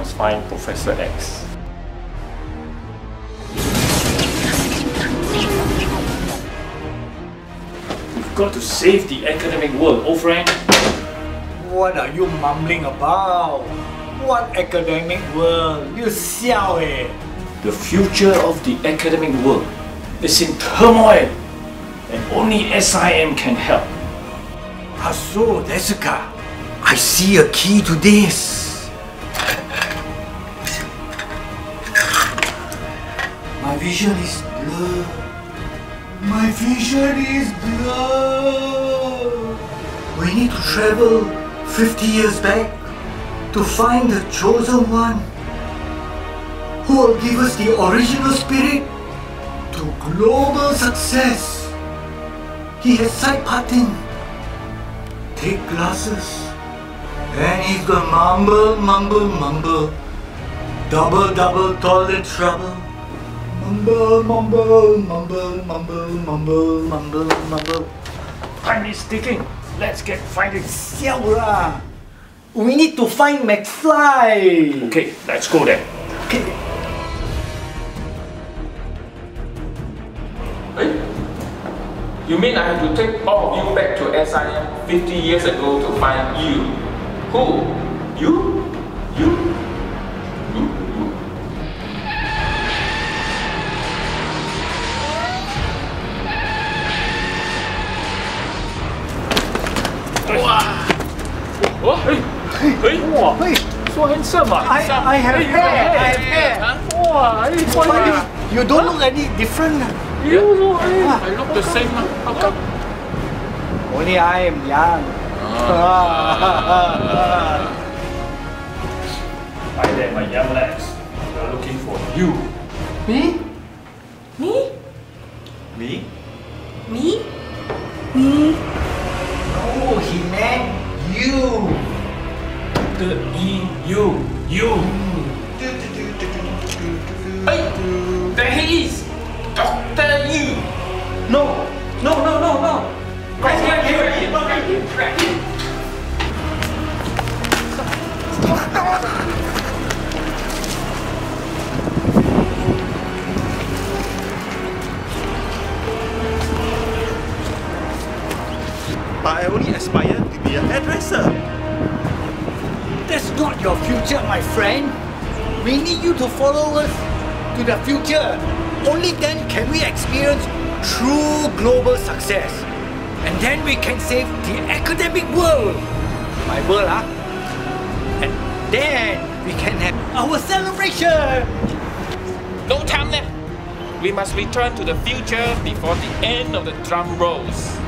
must find Professor X. We've got to save the academic world, old friend. What are you mumbling about? What academic world? You xiao eh? The future of the academic world is in turmoil, and only SIM can help. So, Desuka, I see a key to this. My vision is blurred. My vision is blurred. We need to travel 50 years back to find the chosen one who will give us the original spirit to global success. He has sight parting, thick glasses, and he's gonna mumble, mumble, mumble. Double, double, toilet trouble. Mumble, mumble, mumble, mumble, mumble, mumble, mumble. Time is ticking. Let's get fighting. Siao lah. We need to find McFly. Okay, let's go then. Okay. Hey? You mean I have to take all of you back to SIM 50 years ago to find you? Who? You? You? You? You? Oh, hey! Hey! Wow! Hey! So handsome! I have hair. I have hair. Wow! Hey, Why you don't look any different. You look, I look the same. How come? Only I am young. Hi there, my young lads. We're looking for you. Me? Me? Me? Me? Me? No, he meant you. The EU. You. Hey! There he is! Dr. Yu! No. Right here! But I only aspire to be a hairdresser. That's not your future, my friend. We need you to follow us to the future. Only then can we experience true global success. And then we can save the academic world. My world, huh? And then we can have our celebration. No time left! We must return to the future before the end of the drum rolls.